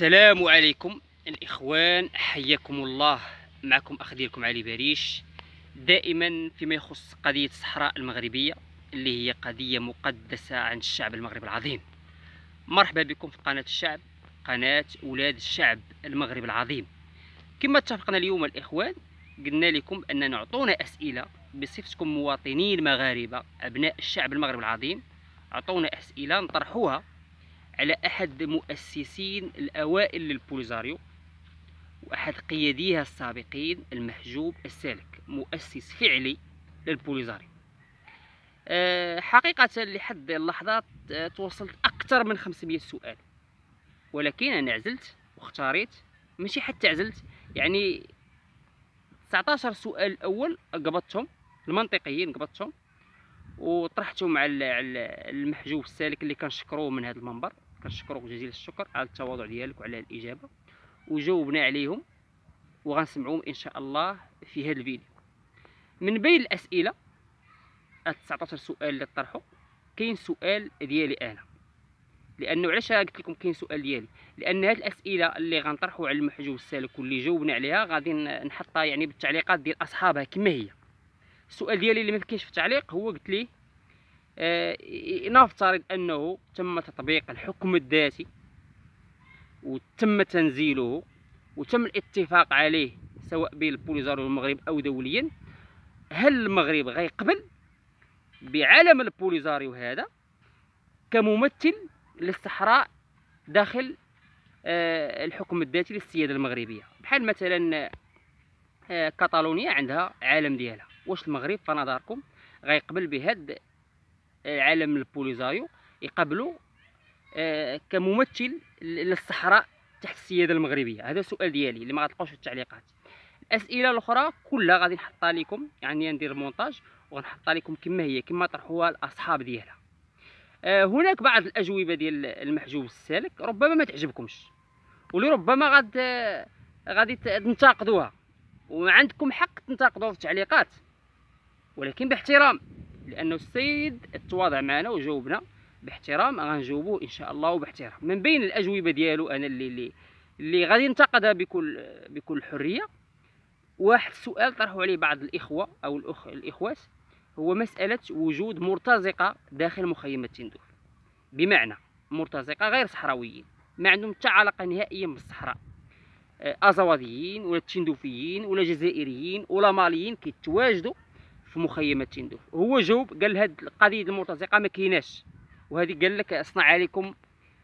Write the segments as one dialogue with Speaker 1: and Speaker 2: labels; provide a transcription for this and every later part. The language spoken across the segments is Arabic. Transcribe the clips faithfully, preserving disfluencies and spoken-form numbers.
Speaker 1: السلام عليكم الإخوان، حياكم الله. معكم أخ ديالكم علي باريش، دائما فيما يخص قضية الصحراء المغربية اللي هي قضية مقدسة عند الشعب المغربي العظيم. مرحبا بكم في قناة الشعب، قناة أولاد الشعب المغربي العظيم. كما اتفقنا اليوم الإخوان، قلنا لكم أن نعطونا أسئلة بصفتكم مواطنين مغاربة أبناء الشعب المغربي العظيم. أعطونا أسئلة نطرحوها على أحد مؤسسين الأوائل للبوليزاريو وأحد قياديها السابقين المحجوب السالك، مؤسس فعلي للبوليزاريو. أه حقيقة لحد اللحظات أه توصلت أكثر من خمسمية سؤال، ولكن أنا عزلت واختاريت، ماشي حتى عزلت، يعني تسعطاش سؤال الأول قبضتهم المنطقيين، قبضتهم وطرحتهم على المحجوب السالك اللي كنشكروه من هذا المنبر. كنشكروك جزيل الشكر على التواضع ديالك وعلى الإجابة، وجاوبنا عليهم وغنسمعوهم إن شاء الله في هذا الفيديو. من بين الأسئلة تسعطاش سؤال اللي طرحوا، كاين سؤال ديالي أنا، لأنه علاش قلت لكم كاين سؤال ديالي؟ لأن هذه الأسئلة اللي غنطرحوا على المحجوب السالك واللي جاوبنا عليها غادي نحطها يعني بالتعليقات ديال أصحابها كما هي. السؤال ديالي اللي ما كاينش في التعليق هو قلت لي آه نفترض أنه تم تطبيق الحكم الذاتي وتم تنزيله وتم الاتفاق عليه سواء بين البوليزاريو والمغرب أو دوليا، هل المغرب غيقبل بعلم البوليزاريو هذا كممثل للصحراء داخل آه الحكم الذاتي للسيادة المغربية؟ بحال مثلا آه كاتالونيا عندها علم ديالها، واش المغرب في نظركم غيقبل بهذا العلم البوليزاريو يقبلوا آه كممثل للصحراء تحت السياده المغربيه؟ هذا السؤال ديالي اللي ما غتلقاوش في التعليقات. الاسئله الاخرى كلها غادي نحطها لكم، يعني ندير المونتاج وغنحطها لكم كما هي، كما طرحوها الاصحاب ديالها. آه هناك بعض الاجوبه ديال المحجوب السالك ربما ما تعجبكمش، ولربما غاد غادي تنتقدوها، وعندكم حق تنتقدوها في التعليقات، ولكن باحترام، لانه السيد تواضع معنا وجاوبنا باحترام، غنجاوبوه ان شاء الله وباحترام. من بين الاجوبه ديالو انا اللي اللي, اللي غادي ننتقدها بكل بكل حريه، واحد السؤال طرحوا عليه بعض الاخوه او الاخ الاخوات، هو مساله وجود مرتزقه داخل مخيمه تندوف، بمعنى مرتزقه غير صحراويين ما عندهم حتى علاقه نهائيا بالصحراء، ازواديين ولا تندوفيين ولا جزائريين ولا ماليين كيتواجدوا في مخيمه تندوف. هو جاوب قال هاد القضيه المرتزقه ما كايناش، وهذه قال لك اصنع عليكم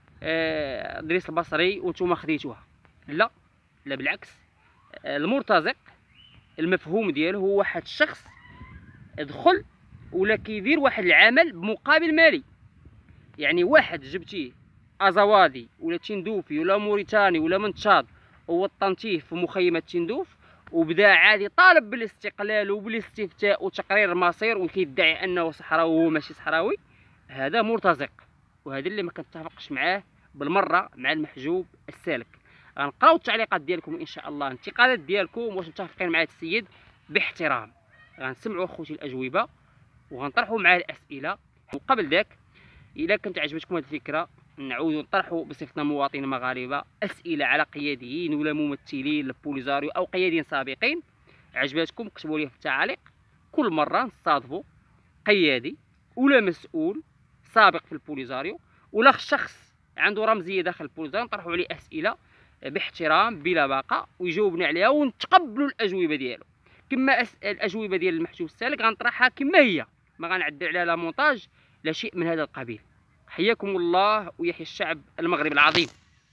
Speaker 1: آه دريس البصري وانتم خديتوها. لا لا بالعكس، آه المرتزق المفهوم ديالو هو واحد الشخص دخل ولا كيدير واحد العمل بمقابل مالي، يعني واحد جبتيه ازوادي ولا تندوفي ولا موريتاني ولا من تشاد ووطنتيه في مخيمه تندوف وبدا عادي طالب بالاستقلال وبالاستفتاء وتقرير المصير وكيدعي انه صحراوي وهو ماشي صحراوي، هذا مرتزق، وهذا اللي ما كنتفقش معاه بالمره مع المحجوب السالك. غنقراو التعليقات ديالكم ان شاء الله، الانتقادات ديالكم واش متفقين مع هذا السيد باحترام، غنسمعوا خوتي الاجوبه وغنطرحوا معاه الاسئله. وقبل ذاك اذا كانت عجبتكم هذه الفكره، نعودوا نطرحوا بصفتنا مواطنين مغاربه اسئله على قياديين ولا ممثلين للبوليزاريو او قياديين سابقين. عجبتكم اكتبوا لي في التعليق، كل مره نستضيفوا قيادي ولا مسؤول سابق في البوليزاريو ولا شخص عنده رمزيه داخل البوليزاريو، نطرحوا عليه اسئله باحترام بلا باقه ويجاوبنا عليها ونتقبلوا الاجوبه ديالو. كما الاجوبه ديال المحجوب السالك غنطرحها كما هي، ما غنعدل عليها لا مونتاج لا شيء من هذا القبيل. حياكم الله ويحيى الشعب المغربي العظيم.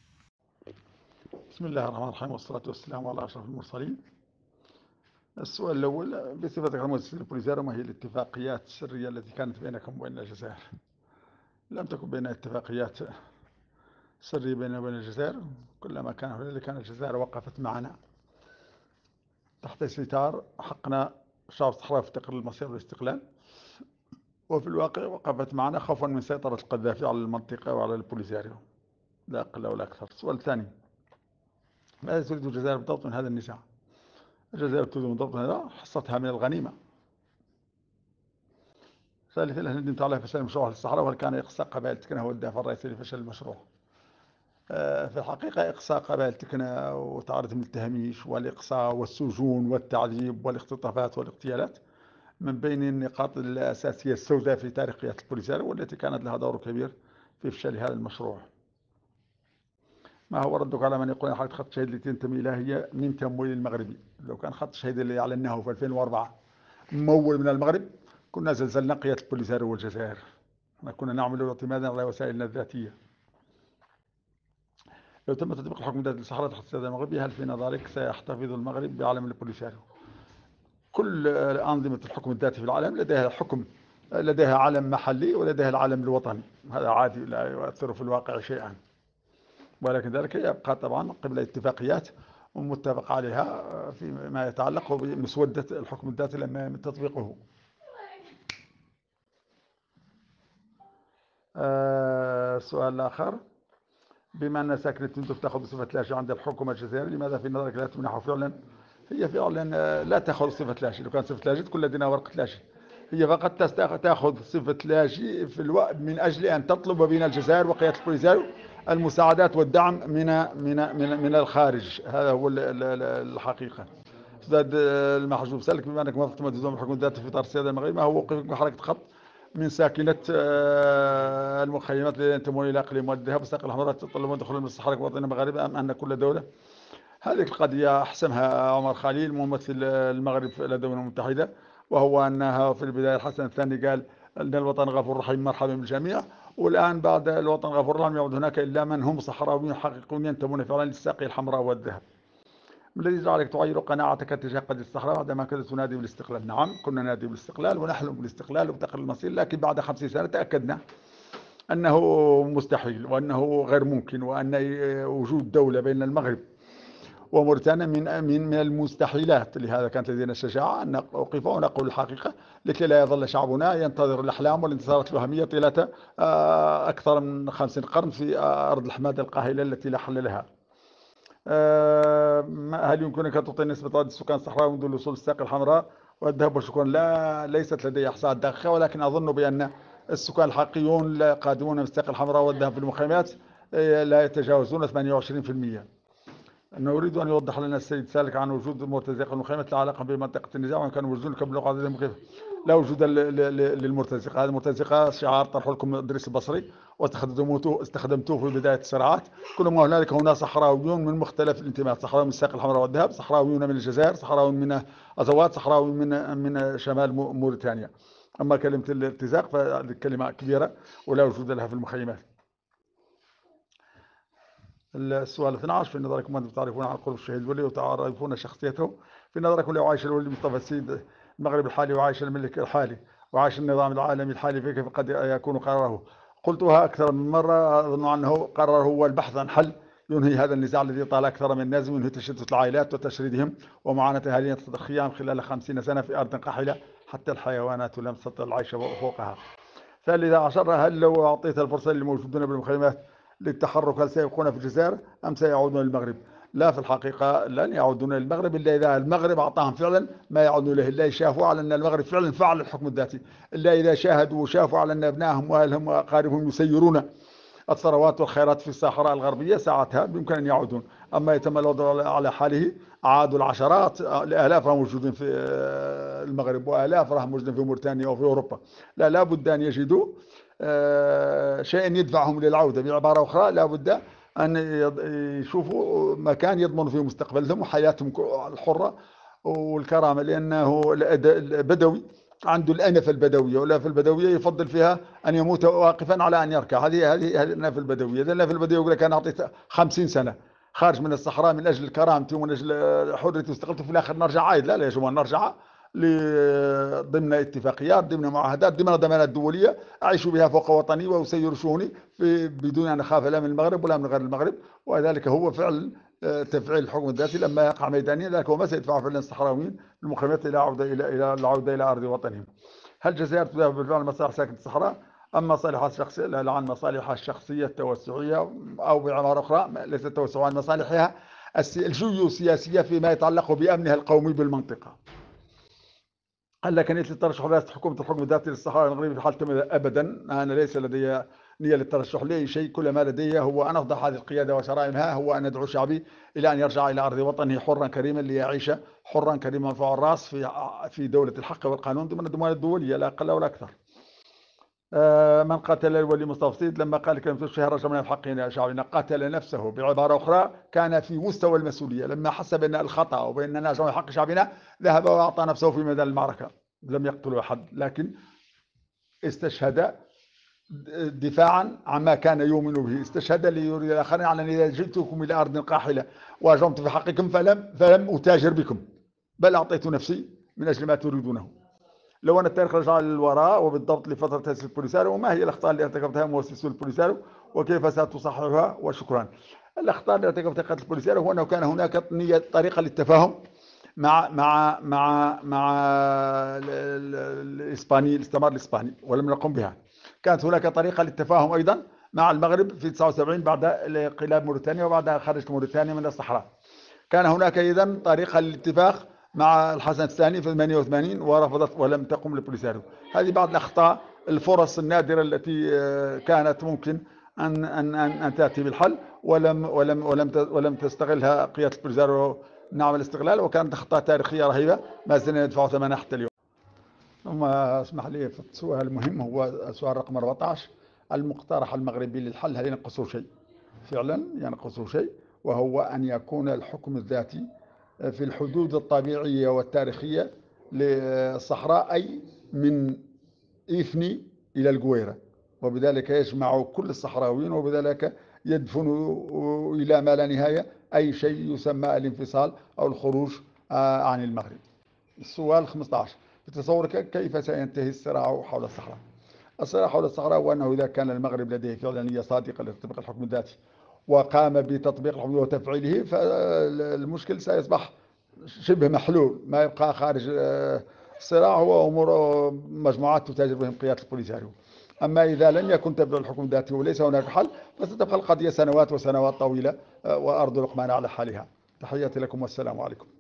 Speaker 2: بسم الله الرحمن الرحيم، والصلاة والسلام على أشرف المرسلين. السؤال الأول: بصفتك المؤسس للبوليزاريو، ما هي الاتفاقيات السرية التي كانت بينكم وبين الجزائر؟ لم تكن بين اتفاقيات سرية بيننا وبين الجزائر، كلما كان هنالك كانت الجزائر وقفت معنا تحت ستار حقنا الشعب الصحراوي في تقرير المصير والاستقلال، وفي الواقع وقفت معنا خوفا من سيطرة القذافي على المنطقة وعلى البوليزاريو، لا أقل ولا أكثر. السؤال الثاني: ماذا تريد الجزائر بالضبط من هذا النزاع؟ الجزائر تريد بالضبط من هذا حصتها من الغنيمة. ثالثا: هل ندمت على فشل المشروع في الصحراء، وهل كان إقصاء قبائل التكنة هو الدافع الرئيسي لفشل المشروع؟ آه، في الحقيقة إقصاء قبائل تكنا وتعرض من التهميش والإقصاء والسجون والتعذيب والاختطافات والاغتيالات من بين النقاط الأساسية السوداء في تاريخ قيادة البوليساريو، والتي كانت لها دور كبير في إفشال هذا المشروع. ما هو ردك على من يقول أن حركة خط الشهيد التي تنتمي إليها هي من تمويل المغربي؟ لو كان خط الشهيد اللي أعلناه في ألفين وأربعة ممول من المغرب كنا زلزلنا قيادة البوليساريو والجزائر، كنا نعمل اعتمادا على وسائلنا الذاتية. لو تم تطبيق الحكم الذاتي للصحراء تحت السيادة المغربية، هل في نظرك سيحتفظ المغرب بعلم البوليساريو؟ كل أنظمة الحكم الذاتي في العالم لديها حكم، لديها علم محلي ولديها العلم الوطني، هذا عادي لا يؤثر في الواقع شيئا، ولكن ذلك يبقى طبعا قبل اتفاقيات ومتفق عليها فيما يتعلق بمسودة الحكم الذاتي لما يتم تطبيقه. آه سؤال الآخر، بما أن ساكنة تندف تأخذ صفة لاجئ عند الحكومة الجزائرية، لماذا في نظرك لا تمنحه فعلا؟ هي فعلا لا تأخذ صفة لاجئ، لو كانت صفة لاجئ تكون لدينا ورقة لاجئ. هي فقط تأخذ صفة لاجئ في الوقت من أجل أن تطلب بين الجزائر وقيادة البوليساريو المساعدات والدعم من من من من الخارج. هذا هو الحقيقة. أستاذ المحجوب سألك، بما أنك موافق تنظيم الحكم الذاتي في إطار السيادة المغربية، ما هو موقفك من حركة خط من ساكنة المخيمات التي ينتمون إلى إقليم وادي الذهب والساقي الحمراء تطلبون دخول من الصحراء كوطن مغاربة، أم أن كل دولة؟ هذه القضية أحسمها عمر خليل ممثل المغرب لدى الأمم المتحدة، وهو أنها في البداية الحسن الثاني قال أن الوطن غفور رحيم مرحبا بالجميع، والآن بعد الوطن غفور رحيم يعود هناك إلا من هم صحراويون حقيقيون ينتمون فعلا للساقي الحمراء والذهب. ما الذي جعلك تغير قناعتك تجاه قضية الصحراء بعدما كنت تنادي بالاستقلال؟ نعم كنا ننادي بالاستقلال ونحلم بالاستقلال وبتقليل المصير، لكن بعد خمسين سنة تأكدنا أنه مستحيل وأنه غير ممكن، وأن وجود دولة بين المغرب وموريتانيا من من من المستحيلات. لهذا كانت لدينا الشجاعة أن نقف ونقول الحقيقة لكي لا يظل شعبنا ينتظر الأحلام والانتصارات الوهمية طيلة أكثر من خمسين قرن في أرض الحمادة القاهلة التي لا حل لها. هل يمكنك تعطي نسبة عدد السكان الصحراء منذ الوصول الساقي الحمراء والذهب والشكران؟ لا، ليست لدي إحصاءات دقيقة، ولكن أظن بأن السكان الحقيقيون قادمون من الساقي الحمراء والذهب في المخيمات لا يتجاوزون ثمانية وعشرين بالمئة. نريد أن يوضح لنا السيد سالك عن وجود مرتزقة المخيمات لا علاقة بمنطقة النزاع، وإن كانوا موجودون قبل عددهم كيف؟ لا وجود للمرتزقة. هذه المرتزقة شعار طرح لكم إدريس البصري واستخدمتوه استخدمتوه في بداية الصراعات. كل ما هنالك هنا صحراويون من مختلف الانتماءات، صحراوي من الساقي الحمراء والذهب، صحراويون من الجزائر، صحراوي من أزوات، صحراوي من من شمال موريتانيا. أما كلمة الارتزاق فهذه كلمة كبيرة ولا وجود لها في المخيمات. السؤال اثني عشر، في نظركم أنتم تعرفون عن قرب الشهيد الولي وتعرفون شخصيته، في نظركم لو عايش الولي مصطفى السيد المغرب الحالي وعايش الملك الحالي وعايش النظام العالمي الحالي، فكيف قد يكون قراره؟ قلتها أكثر من مرة، أظن أنه قرر هو البحث عن حل ينهي هذا النزاع الذي طال أكثر من لازم، ينهي تشتت العائلات وتشريدهم ومعاناة أهالينا الخيام خلال خمسين سنة في أرض قاحلة حتى الحيوانات لم تستطع العيش فوقها. ثالث عشر، هل لو أعطيت الفرصة للموجودين بالمخيمات للتحرك هل سيبقون في الجزائر أم سيعودون للمغرب؟ لا، في الحقيقة لن يعودون للمغرب إلا إذا المغرب أعطاهم فعلا ما يعودون له، إلا يشافوا على أن المغرب فعلا فعل الحكم الذاتي، إلا إذا شاهدوا وشافوا على أن أبنائهم وأهلهم وأقاربهم يسيرون الثروات والخيرات في الصحراء الغربية، ساعتها بإمكان أن يعودون. أما يتم الوضع على حاله، عادوا العشرات الآلاف راهم موجودين في المغرب وآلاف راهم موجودين في موريتانيا وفي أوروبا. لا لابد أن يجدوا شيء يدفعهم للعودة، بعبارة أخرى لابد أن يشوفوا مكان يضمن فيه مستقبلهم وحياتهم الحرة والكرامة، لأنه البدوي عنده الأنف البدوية، والأنف البدوية يفضل فيها أن يموت واقفا على أن يركع. هذه هذه الأنف البدوية. إذا الأنف البدوية يقول لك أنا أعطيت خمسين سنة خارج من الصحراء من أجل كرامتي ومن أجل حريتي واستقلتي، في الآخر نرجع عايد. لا لا يا جماعة، نرجع ضمن اتفاقيات، ضمن معاهدات، ضمن ضمانات دولية أعيش بها فوق وطني وأسير شؤوني بدون أن أخاف لا من المغرب ولا من غير المغرب. وذلك هو فعل تفعيل الحكم الذاتي لما يقع ميدانيا، ذلك هو ما سيدفع فعلا الصحراويين المخيمات إلى عودة إلى إلى العودة إلى أرض وطنهم. هل الجزائر تدافع بالفعل مصالح ساكنة الصحراء أم مصالحها الشخصية؟ لا، عن مصالحها الشخصية التوسعية، أو بعبارة أخرى ليست توسع، عن مصالحها الجيوسياسية فيما يتعلق بأمنها القومي بالمنطقة. هل لك أن ترشح رئاسة حكومة الحكم الذاتي للصحراء المغربي في حال تم؟ أبدا، أنا ليس لدي نية للترشح لأي شيء. كل ما لدي هو أن أفضح هذه القيادة وشرائمها، هو أن أدعو شعبي إلى أن يرجع إلى أرض وطنه حرا كريما، ليعيش حرا كريما مرفوع الرأس في في دولة الحق والقانون ضمن الضمان الدولية لا أقل ولا أكثر. آه من قتل الولي مصطفى سيد لما قال كلمة الشهر رجمنا في حقنا شعبنا، قتل نفسه. بعبارة أخرى كان في مستوى المسؤولية، لما حس بأن الخطأ وبأننا نرجع حق شعبنا ذهب وأعطى نفسه في ميدان المعركة. لم يقتل أحد، لكن استشهد دفاعا عما كان يؤمن به، استشهد ليري الآخرين على أن إذا جئتكم إلى أرض قاحلة وأجرمت في حقكم فلم فلم أتاجر بكم، بل أعطيت نفسي من أجل ما تريدونه. لو أن التاريخ رجع للوراء وبالضبط لفترة تأسيس البوليساريو، وما هي الأخطاء التي ارتكبتها مؤسسو البوليساريو وكيف ستصححها؟ وشكرا. الأخطاء التي ارتكبتها قيادة البوليساريو هو أنه كان هناك نية طريقة للتفاهم مع مع مع مع الإسباني، الاستعمار الإسباني، ولم نقم بها. كانت هناك طريقة للتفاهم أيضا مع المغرب في تسعة وسبعين بعد انقلاب موريتانيا وبعد خرج موريتانيا من الصحراء. كان هناك أيضا طريقة للاتفاق مع الحسن الثاني في ثمانية وثمانين ورفضت ولم تقم البوليساريو. هذه بعض الأخطاء، الفرص النادرة التي كانت ممكن أن أن أن, أن تأتي بالحل ولم ولم ولم ولم تستغلها قيادة البوليساريو نعم الاستغلال، وكانت أخطاء تاريخية رهيبة ما زلنا ندفع ثمنها حتى اليوم. ثم اسمح لي في السؤال المهم، هو سؤال رقم أربعة عشر، المقترح المغربي للحل هل ينقصه شيء؟ فعلا ينقصه شيء، وهو أن يكون الحكم الذاتي في الحدود الطبيعية والتاريخية للصحراء، أي من إيفني إلى القويرة، وبذلك يجمع كل الصحراويين، وبذلك يدفن إلى ما لا نهاية أي شيء يسمى الانفصال أو الخروج عن المغرب. السؤال خمسة عشر، في تصورك كيف سينتهي الصراع حول الصحراء؟ الصراع حول الصحراء هو أنه إذا كان المغرب لديه فعلا نية صادقة لتطبيق الحكم الذاتي وقام بتطبيق الحكم وتفعيله، فالمشكل سيصبح شبه محلول. ما يبقى خارج الصراع هو أمور مجموعات تتاجر بهم قيادة البوليساريو. أما إذا لم يكن تبع الحكم الذاتي وليس هناك حل، فستبقى القضية سنوات وسنوات طويلة، وأرض لقمان على حالها. تحياتي لكم والسلام عليكم.